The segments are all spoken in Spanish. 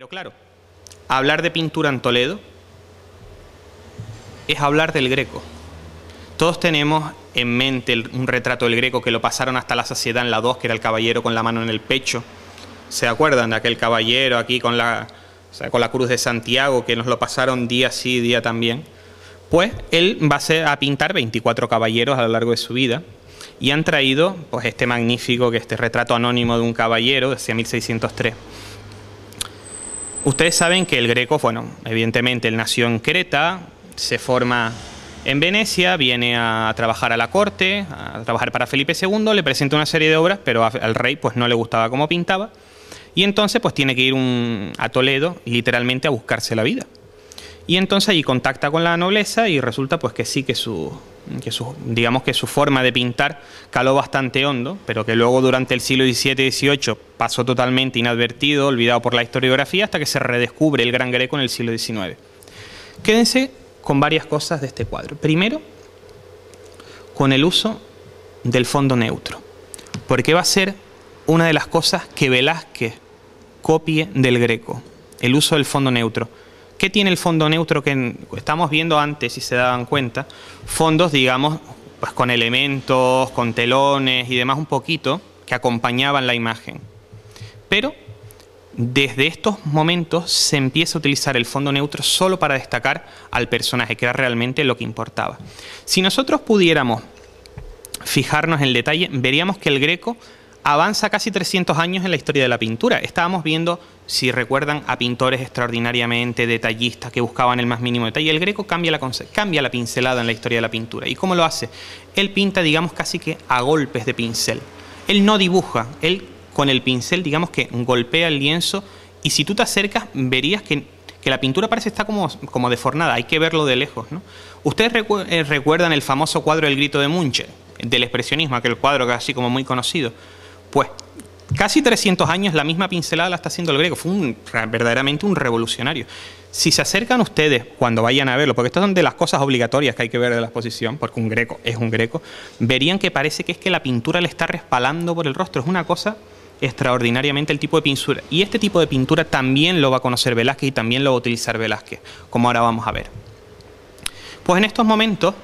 Pero claro, hablar de pintura en Toledo es hablar del Greco. Todos tenemos en mente un retrato del Greco que lo pasaron hasta la saciedad en la 2, que era el caballero con la mano en el pecho. ¿Se acuerdan de aquel caballero aquí con la cruz de Santiago, que nos lo pasaron día sí, día también? Pues él va a pintar 24 caballeros a lo largo de su vida, y han traído pues este magnífico, este retrato anónimo de un caballero de hacia 1603. Ustedes saben que el Greco, bueno, evidentemente él nació en Creta, se forma en Venecia, viene a trabajar a la corte, a trabajar para Felipe II, le presenta una serie de obras, pero al rey pues no le gustaba cómo pintaba, y entonces pues tiene que ir a Toledo literalmente a buscarse la vida. Y entonces allí contacta con la nobleza y resulta pues que sí, que digamos que su forma de pintar caló bastante hondo, pero que luego durante el siglo XVII y XVIII pasó totalmente inadvertido, olvidado por la historiografía, hasta que se redescubre el gran Greco en el siglo XIX. Quédense con varias cosas de este cuadro. Primero, con el uso del fondo neutro, porque va a ser una de las cosas que Velázquez copie del Greco, el uso del fondo neutro. ¿Qué tiene el fondo neutro que estamos viendo antes, si se daban cuenta? Fondos, digamos, pues con elementos, con telones y demás un poquito, que acompañaban la imagen. Pero desde estos momentos se empieza a utilizar el fondo neutro solo para destacar al personaje, que era realmente lo que importaba. Si nosotros pudiéramos fijarnos en el detalle, veríamos que el Greco avanza casi 300 años en la historia de la pintura. Estábamos viendo, si recuerdan, a pintores extraordinariamente detallistas que buscaban el más mínimo detalle. El Greco cambia la pincelada en la historia de la pintura. ¿Y cómo lo hace? Él pinta, digamos, casi que a golpes de pincel. Él no dibuja, él con el pincel, digamos que golpea el lienzo, y si tú te acercas verías que la pintura parece estar como deformada, hay que verlo de lejos, ¿no? Ustedes recuerdan el famoso cuadro El grito de Munch, del expresionismo, aquel cuadro que es así como muy conocido. Pues casi 300 años la misma pincelada la está haciendo el Greco. Fue verdaderamente un revolucionario. Si se acercan ustedes cuando vayan a verlo, porque estas son de las cosas obligatorias que hay que ver de la exposición, porque un Greco es un Greco, verían que parece que es que la pintura le está respalando por el rostro. Es una cosa extraordinariamente el tipo de pintura. Y este tipo de pintura también lo va a conocer Velázquez y también lo va a utilizar Velázquez, como ahora vamos a ver. Pues en estos momentos,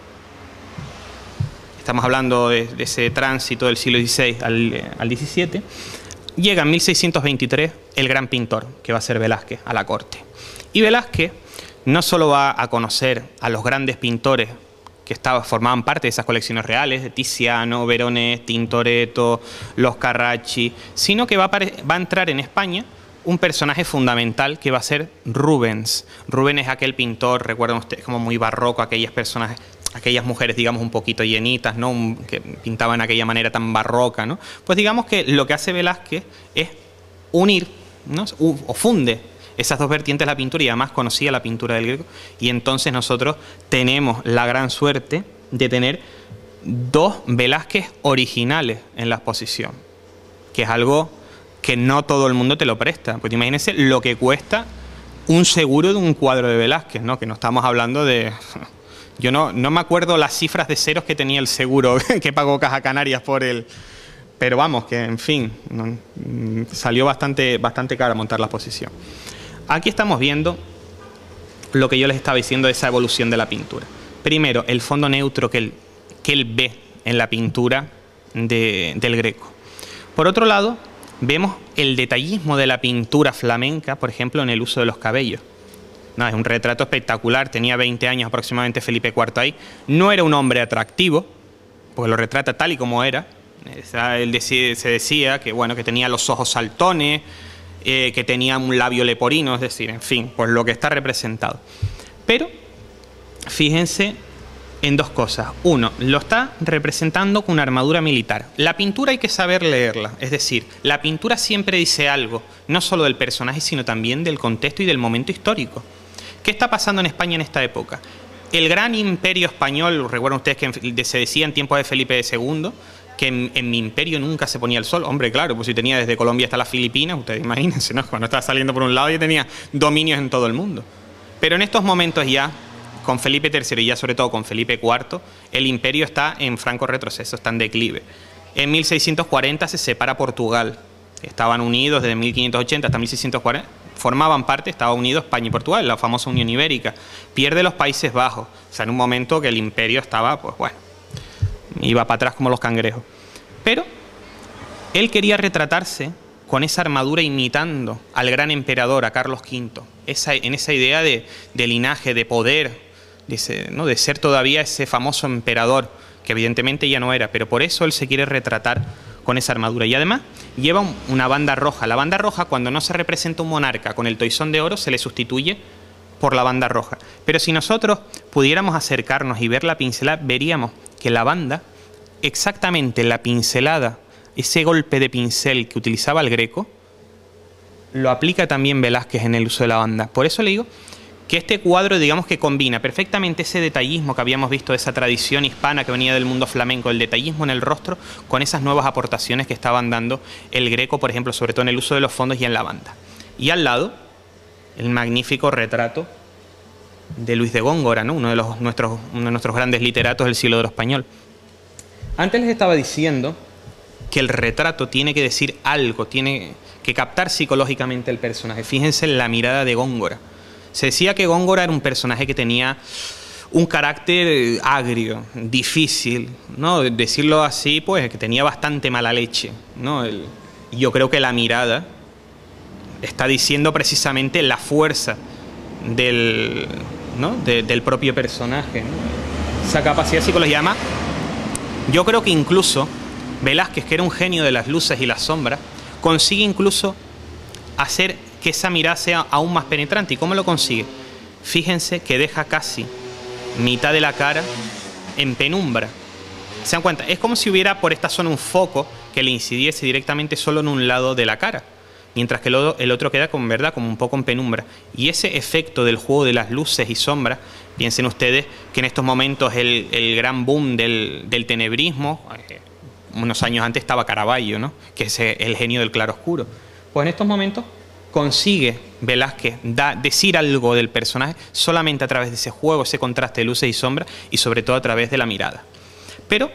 estamos hablando de ese tránsito del siglo XVI al XVII, llega en 1623 el gran pintor, que va a ser Velázquez, a la corte. Y Velázquez no solo va a conocer a los grandes pintores que formaban parte de esas colecciones reales, de Tiziano, Veronés, Tintoretto, los Carracci, sino que va a entrar en España un personaje fundamental que va a ser Rubens. Rubens es aquel pintor, recuerdan ustedes, como muy barroco, aquellas mujeres, digamos, un poquito llenitas, ¿no? Que pintaban de aquella manera tan barroca, ¿no? Pues digamos que lo que hace Velázquez es unir, ¿no? O funde esas dos vertientes de la pintura, y además conocía la pintura del Greco, y entonces nosotros tenemos la gran suerte de tener dos Velázquez originales en la exposición, que es algo que no todo el mundo te lo presta. Pues imagínense lo que cuesta un seguro de un cuadro de Velázquez, ¿no? Que no estamos hablando de... Yo no me acuerdo las cifras de ceros que tenía el seguro que pagó Caja Canarias por él. Pero vamos, que en fin, salió bastante cara montar la exposición. Aquí estamos viendo lo que yo les estaba diciendo de esa evolución de la pintura. Primero, el fondo neutro que él ve en la pintura del Greco. Por otro lado, vemos el detallismo de la pintura flamenca, por ejemplo, en el uso de los cabellos. No, es un retrato espectacular, tenía 20 años aproximadamente Felipe IV ahí. No era un hombre atractivo, porque lo retrata tal y como era. Se decía que, bueno, que tenía los ojos saltones, que tenía un labio leporino, es decir, en fin, pues lo que está representado. Pero fíjense en dos cosas. Uno, lo está representando con una armadura militar. La pintura hay que saber leerla, es decir, la pintura siempre dice algo, no solo del personaje, sino también del contexto y del momento histórico. ¿Qué está pasando en España en esta época? El gran imperio español, recuerdan ustedes que se decía en tiempos de Felipe II, que en mi imperio nunca se ponía el sol. Hombre, claro, pues si tenía desde Colombia hasta las Filipinas, ustedes imagínense, ¿no? Cuando estaba saliendo por un lado ya tenía dominios en todo el mundo. Pero en estos momentos ya, con Felipe III y ya sobre todo con Felipe IV, el imperio está en franco retroceso, está en declive. En 1640 se separa Portugal. Estaban unidos desde 1580 hasta 1640. formaban parte, Estados Unidos, España y Portugal, la famosa Unión Ibérica. Pierde los Países Bajos, o sea, en un momento que el imperio estaba, pues bueno, iba para atrás como los cangrejos. Pero él quería retratarse con esa armadura imitando al gran emperador, a Carlos V, en esa idea de linaje, de poder, ¿no? De ser todavía ese famoso emperador, que evidentemente ya no era, pero por eso él se quiere retratar con esa armadura. Y además lleva una banda roja. La banda roja, cuando no se representa un monarca con el toisón de oro, se le sustituye por la banda roja. Pero si nosotros pudiéramos acercarnos y ver la pincelada, veríamos que la banda, exactamente la pincelada, ese golpe de pincel que utilizaba el Greco, lo aplica también Velázquez en el uso de la banda. Por eso le digo que este cuadro, digamos que combina perfectamente ese detallismo que habíamos visto de esa tradición hispana que venía del mundo flamenco, el detallismo en el rostro, con esas nuevas aportaciones que estaban dando el Greco, por ejemplo, sobre todo en el uso de los fondos y en la banda. Y al lado, el magnífico retrato de Luis de Góngora, ¿no? uno de nuestros grandes literatos del siglo de oro español. Antes les estaba diciendo que el retrato tiene que decir algo, tiene que captar psicológicamente el personaje. Fíjense en la mirada de Góngora. Se decía que Góngora era un personaje que tenía un carácter agrio, difícil, ¿no? Decirlo así, pues que tenía bastante mala leche, ¿no? Yo creo que la mirada está diciendo precisamente la fuerza del propio personaje, ¿no? Esa capacidad psicológica. Además, yo creo que incluso Velázquez, que era un genio de las luces y las sombras, consigue incluso hacer que esa mirada sea aún más penetrante. ¿Y cómo lo consigue? Fíjense que deja casi mitad de la cara en penumbra. ¿Se dan cuenta? Es como si hubiera por esta zona un foco que le incidiese directamente solo en un lado de la cara, mientras que el otro queda como un poco en penumbra. Y ese efecto del juego de las luces y sombras, piensen ustedes que en estos momentos el gran boom del tenebrismo, unos años antes estaba Caravaggio, ¿no? Que es el genio del claroscuro. Pues en estos momentos consigue Velázquez decir algo del personaje solamente a través de ese juego, ese contraste de luces y sombras, y sobre todo a través de la mirada. Pero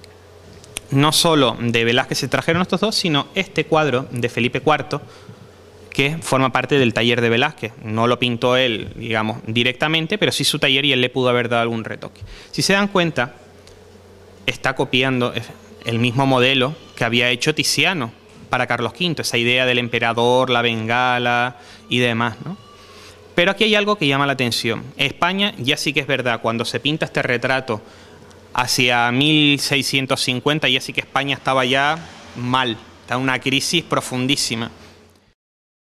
no solo de Velázquez se trajeron estos dos, sino este cuadro de Felipe IV, que forma parte del taller de Velázquez. No lo pintó él, digamos, directamente, pero sí su taller, y él le pudo haber dado algún retoque. Si se dan cuenta, está copiando el mismo modelo que había hecho Tiziano para Carlos V, esa idea del emperador, la bengala y demás, ¿no? Pero aquí hay algo que llama la atención. España, ya sí que es verdad, cuando se pinta este retrato hacia 1650, ya sí que España estaba ya mal, estaba en una crisis profundísima.